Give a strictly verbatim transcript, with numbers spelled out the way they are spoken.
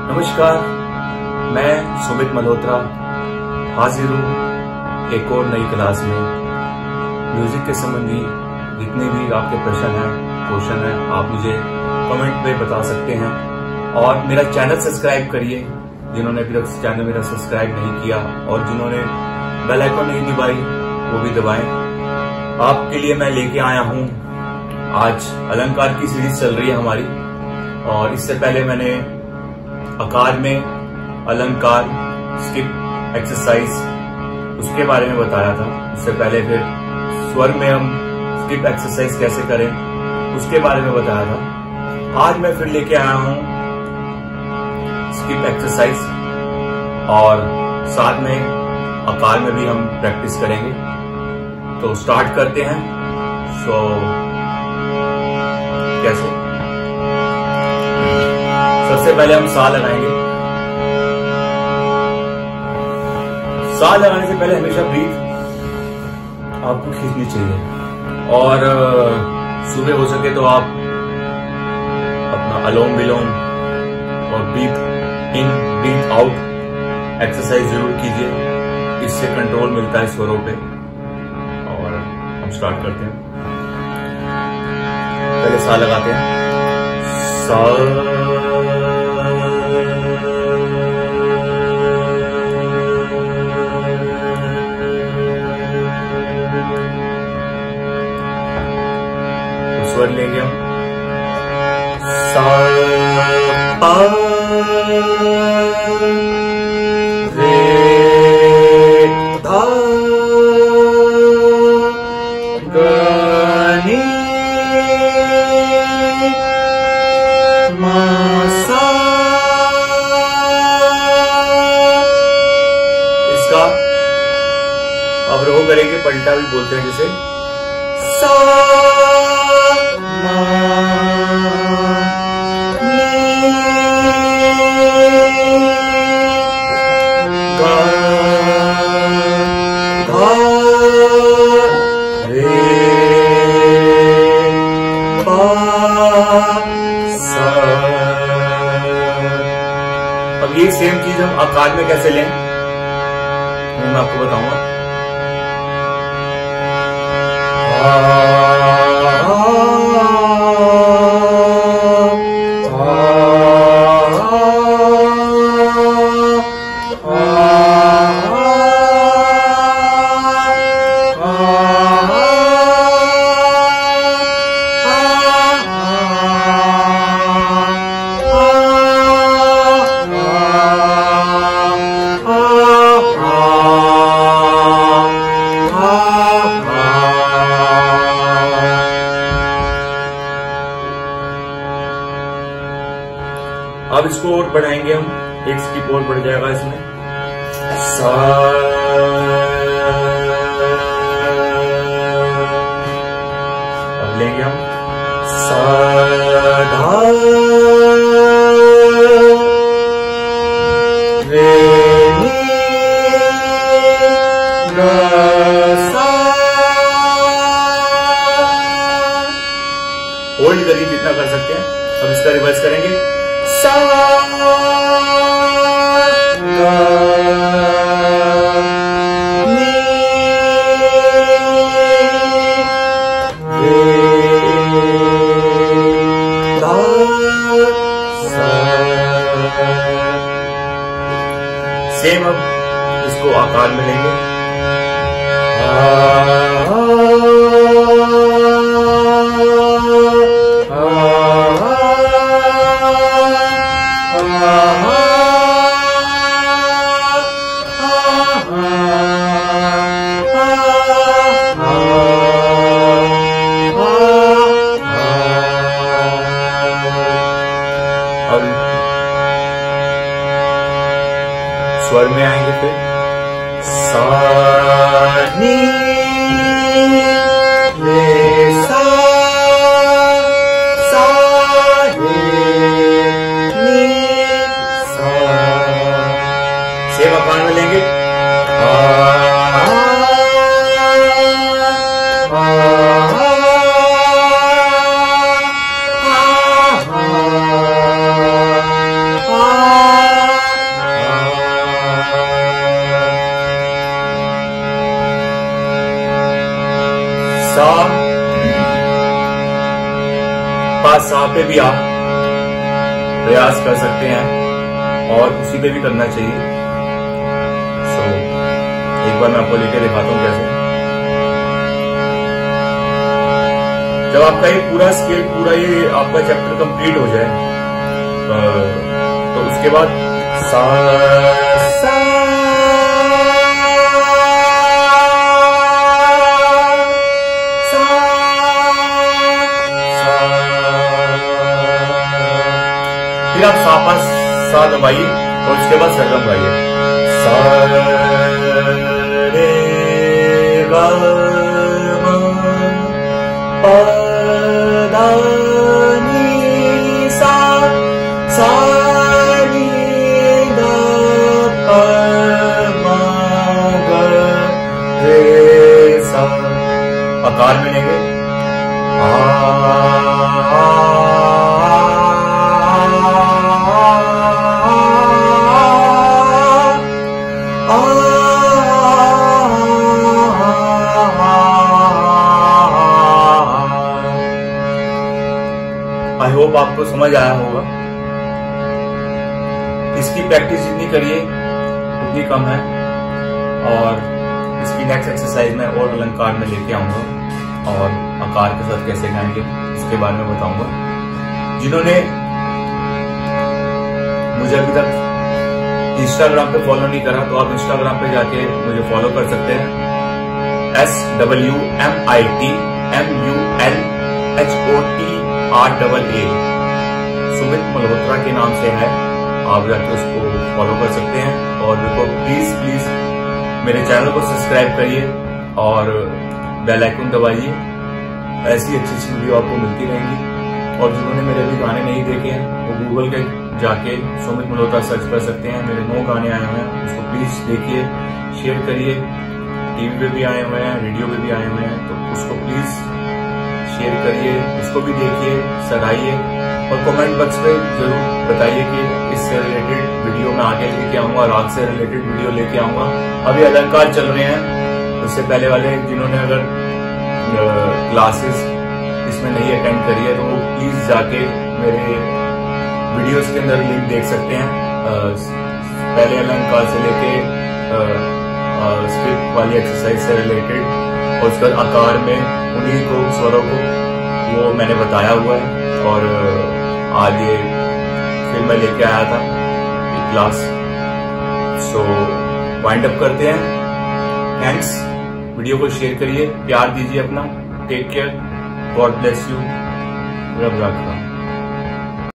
नमस्कार, मैं सुमित मल्होत्रा हाजिर हूँ एक और नई क्लास में। म्यूजिक के संबंधी जितने भी आपके प्रश्न हैं, क्वेश्चन हैं, आप मुझे कमेंट पे बता सकते हैं। और मेरा चैनल सब्सक्राइब करिए जिन्होंने अभी तक चैनल मेरा सब्सक्राइब नहीं किया, और जिन्होंने बेल आइकन नहीं दबाई वो भी दबाएं। आपके लिए मैं लेके आया हूँ, आज अलंकार की सीरीज चल रही है हमारी, और इससे पहले मैंने आकार में अलंकार स्किप एक्सरसाइज उसके बारे में बताया था। उससे पहले फिर स्वर में हम स्किप एक्सरसाइज कैसे करें उसके बारे में बताया था। आज मैं फिर लेके आया हूं स्किप एक्सरसाइज, और साथ में आकार में भी हम प्रैक्टिस करेंगे। तो स्टार्ट करते हैं। सो कैसे? सबसे पहले हम सा लगाएंगे। सा लगाने से पहले हमेशा ब्रीथ आपको खींचनी चाहिए, और सुबह हो सके तो आप अपना अलोम विलोम और breathe in breathe out exercise जरूर कीजिए, इससे कंट्रोल मिलता है स्वरों पे। और हम स्टार्ट करते हैं। पहले सा लगाते हैं। सा स्वर लेंगे हम। सा पा रे धा ग नी मा सा। इसका अवरोह करेंगे, पलटा भी बोलते हैं जिसे। सा अब ये सेम चीज हम आकार में कैसे लें वो मैं आपको बताऊंगा। अब इसको और बढ़ाएंगे हम, एक स्किप और बढ़ जाएगा इसमें। सा अब लेंगे हम सा धा रे नी ग सा। होल्ड करिए जितना कर सकते हैं। अब इसका रिवर्स करेंगे। सा गा नी रे धा सा। सेम अब इसको आकार में लेंगे। स्वर में आएंगे फिर सा नी पास सा पे भी आप प्रयास कर सकते हैं और उसी पे भी करना चाहिए। सो so, एक बार मैं आपको लेके दिखाता हूँ कैसे। जब आपका ये पूरा स्केल, पूरा ये आपका चैप्टर कंप्लीट हो जाए तो उसके बाद सा सा फिर आप सा पास सा दबाइए और उसके बाद सरगम गाइए। सा रे गा मा पा दा नी सा सा नी दा पा मा गा रे सा। आकार में लेंगे आ आई होप आपको समझ आया होगा। इसकी प्रैक्टिस जितनी करिए उतनी कम है और इसकी नेक्स्ट एक्सरसाइज में और अलंकार में लेके आऊंगा और आकार के साथ कैसे गाएंगे इसके बारे में बताऊंगा। जिन्होंने मुझे अभी तक इंस्टाग्राम पे फॉलो नहीं करा तो आप इंस्टाग्राम पे जाके मुझे फॉलो कर सकते हैं। S W M I T M U L H O T R double A Sumit Malhotra के नाम से है। आप जाके उसको फॉलो कर सकते हैं और देखो प्लीज प्लीज मेरे चैनल को सब्सक्राइब करिए और बेल आइकन दबाइए। ऐसी अच्छी अच्छी वीडियो आपको मिलती रहेंगी। और जिन्होंने मेरे अभी गाने नहीं देखे हैं वो गूगल के जाके सुमित मल्होत्रा सर्च कर सकते हैं। मेरे नौ गाने आए हुए हैं, उसको प्लीज देखिए, शेयर करिए। टीवी पे भी आए हुए हैं, रेडियो पे भी आए हुए हैं, तो उसको प्लीज शेयर करिए, उसको भी देखिए, सराहिए और कमेंट बॉक्स पे जरूर बताइए कि इससे रिलेटेड वीडियो मैं आगे लेके आऊंगा, राग से रिलेटेड वीडियो लेके आऊंगा। अभी अलंकार चल रहे हैं, उससे पहले वाले जिन्होंने अगर क्लासेस इसमें नहीं अटेंड करी है तो वो प्लीज जाके मेरे वीडियोस के अंदर लिंक देख सकते हैं। पहले अलंकार से लेके स्क्रिप्ट वाली एक्सरसाइज से रिलेटेड और उसके बाद आकार में उन्हीं को स्वरों को वो मैंने बताया हुआ है। और आज ये फिर मैं लेके आया था एक क्लास। सो वाइंड अप करते हैं। थैंक्स। वीडियो को शेयर करिए, प्यार दीजिए अपना। Take care, God bless you, रब रखा।